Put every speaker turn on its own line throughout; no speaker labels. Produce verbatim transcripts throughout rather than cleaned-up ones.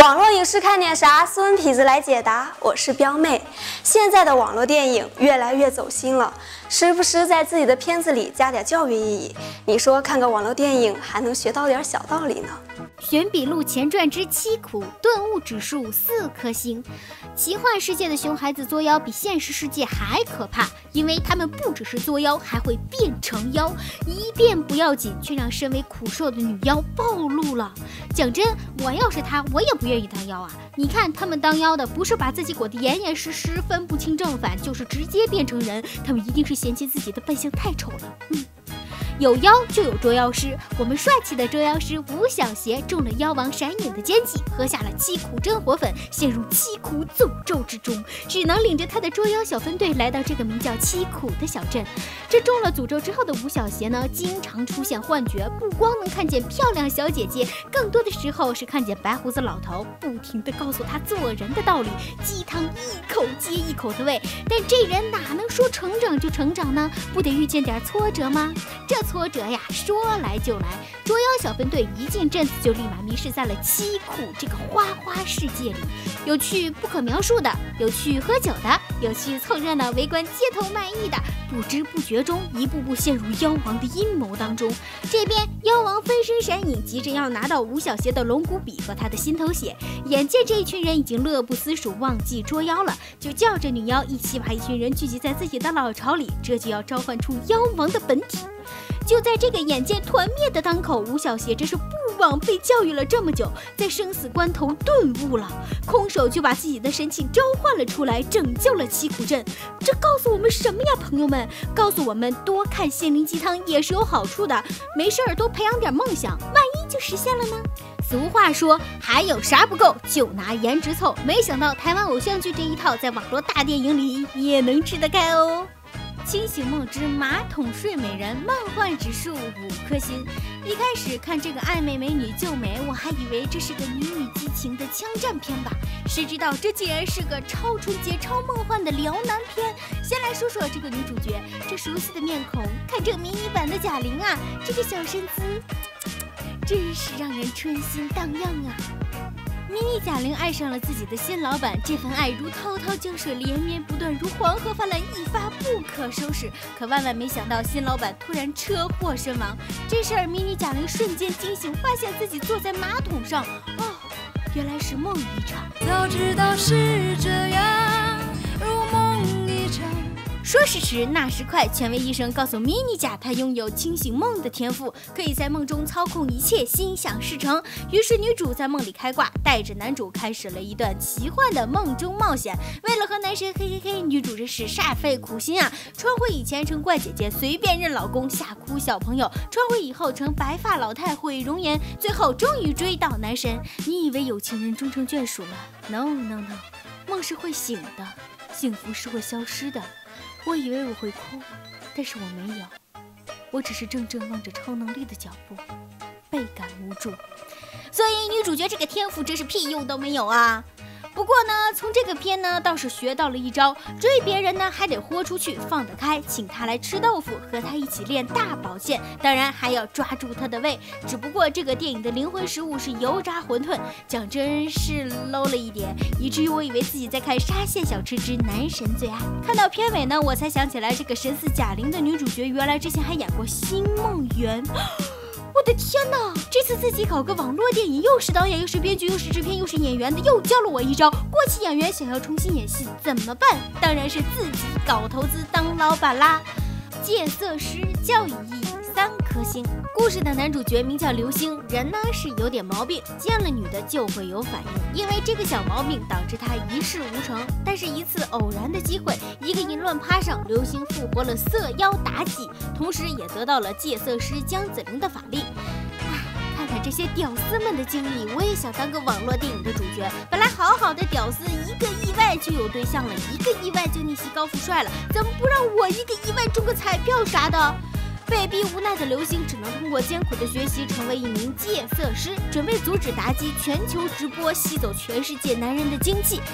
网络影视看点啥？孙痞子来解答。我是彪妹。现在的网络电影越来越走心了，时不时在自己的片子里加点教育意义。你说看个网络电影还能学到点小道理呢？
选笔录前传之凄苦，顿悟指数四颗星。奇幻世界的熊孩子作妖比现实世界还可怕，因为他们不只是作妖，还会变成妖。一变不要紧，却让身为苦兽的女妖暴露了。讲真，我要是她，我也不愿意当妖啊！你看他们当妖的，不是把自己裹得严严实实，分不清正反，就是直接变成人。他们一定是嫌弃自己的扮相太丑了。嗯。有妖就有捉妖师，我们帅气的捉妖师吴小邪中了妖王闪影的奸计，喝下了凄苦真火粉，陷入凄苦诅咒之中，只能领着他的捉妖小分队来到这个名叫凄苦的小镇。这中了诅咒之后的吴小邪呢，经常出现幻觉，不光能看见漂亮小姐姐，更多的时候是看见白胡子老头，不停地告诉他做人的道理，鸡汤一口接一口的喂。但这人哪能说成长就成长呢？不得遇见点挫折吗？这挫折呀，说来就来。捉妖小分队一进镇子，就立马迷失在了凄苦这个花花世界里。有去不可描述的，有去喝酒的，有去凑热闹围观街头卖艺的，不知不觉中一步步陷入妖王的阴谋当中。这边妖王分身闪影急着要拿到吴小邪的龙骨笔和他的心头血，眼见这一群人已经乐不思蜀，忘记捉妖了，就叫着女妖一起把一群人聚集在自己的老巢里，这就要召唤出妖王的本体。就在这个眼见团灭的当口，吴小邪真是不枉被教育了这么久，在生死关头顿悟了，空手就把自己的神器召唤了出来，拯救了凄苦镇。这告诉我们什么呀，朋友们？告诉我们多看心灵鸡汤也是有好处的，没事儿多培养点梦想，万一就实现了呢？俗话说，还有啥不够，就拿颜值凑。没想到台湾偶像剧这一套在网络大电影里也能吃得开哦。清醒梦之马桶睡美人，梦幻指数五颗星。一开始看这个暧昧美女救美，我还以为这是个女女激情的枪战片吧，谁知道这竟然是个超纯洁、超梦幻的撩男片。先来说说这个女主角，这熟悉的面孔，看这迷你版的贾玲啊，这个小身姿，真是让人春心荡漾啊！迷你贾玲爱上了自己的新老板，这份爱如滔滔江水，连绵不断，如黄河泛滥，一发不可收拾。可万万没想到，新老板突然车祸身亡。这事儿，迷你贾玲瞬间惊醒，发现自己坐在马桶上，哦，原来是梦一场。
早知道是这样，如梦一场。
说时迟，那时快，权威医生告诉迷你甲，他拥有清醒梦的天赋，可以在梦中操控一切，心想事成。于是女主在梦里开挂，带着男主开始了一段奇幻的梦中冒险。为了和男神嘿嘿嘿，女主这是煞费苦心啊！穿回以前成怪姐姐，随便认老公，吓哭小朋友；穿回以后成白发老太，毁容颜，最后终于追到男神。你以为有情人终成眷属了 ？No No No， 梦是会醒的，幸福是会消失的。我以为我会哭，但是我没有，我只是怔怔望着超能力的脚步，倍感无助。所以女主角这个天赋真是屁用都没有啊！不过呢，从这个片呢倒是学到了一招，追别人呢还得豁出去，放得开，请他来吃豆腐，和他一起练大保健，当然还要抓住他的胃。只不过这个电影的灵魂食物是油炸馄饨，讲真是 low 了一点，以至于我以为自己在看沙县小吃之男神最爱。看到片尾呢，我才想起来这个神似贾玲的女主角原来之前还演过《新梦缘》。我的天哪！这次自己搞个网络电影，又是导演，又是编剧，又是制片，又是演员的，又教了我一招。过气演员想要重新演戏怎么办？当然是自己搞投资当老板啦。戒色师教育意义三颗星。故事的男主角名叫刘星，人呢是有点毛病，见了女的就会有反应，因为这个小毛病导致他一事无成。但是一次偶然的机会，一个淫乱趴上，刘星复活了色妖妲己，同时也得到了戒色师姜子玲的法力。唉，看看这些屌丝们的经历，我也想当个网络电影的主角。本来好好的屌丝，一个意外就有对象了，一个意外就逆袭高富帅了，怎么不让我一个意外中个彩票啥的？被逼无奈的刘星只能通过艰苦的学习成为一名戒色师，准备阻止妲己全球直播吸走全世界男人的精气。还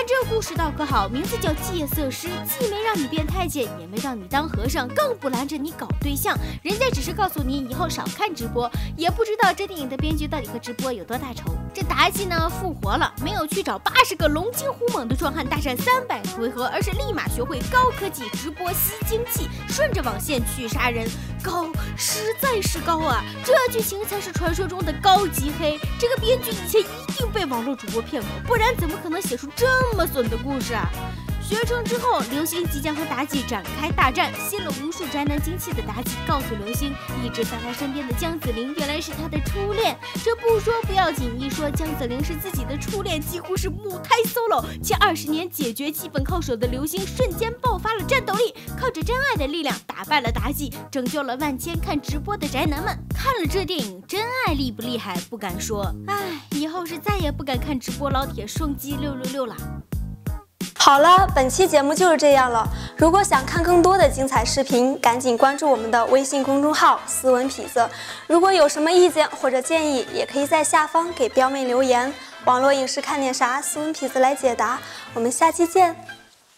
这故事倒可好，名字叫《戒色师》，既没让你变太监，也没让你当和尚，更不拦着你搞对象，人家只是告诉你以后少看直播。也不知道这电影的编剧到底和直播有多大仇。这妲己呢复活了，没有去找八十个龙精虎猛的壮汉大战三百回合，而是立马学会高科技直播吸精气，顺着网线去杀人。高，实在是高啊！这剧情才是传说中的高级黑。这个编剧以前一定被网络主播骗过，不然怎么可能写出这么损的故事啊？学成之后，刘星即将和妲己展开大战。吸了无数宅男精气的妲己告诉刘星，一直在他身边的姜子玲原来是他的初恋。这不说不要紧，一说姜子玲是自己的初恋，几乎是母胎 solo。且二十年解决基本靠手的刘星瞬间爆发了战斗力，靠着真爱的力量打败了妲己，拯救了万千看直播的宅男们。看了这电影，真爱厉不厉害不敢说，唉，以后是再也不敢看直播老铁双击六六六了。
好了，本期节目就是这样了。如果想看更多的精彩视频，赶紧关注我们的微信公众号“斯文痞子”。如果有什么意见或者建议，也可以在下方给彪妹留言。网络影视看点啥，斯文痞子来解答。我们下期见。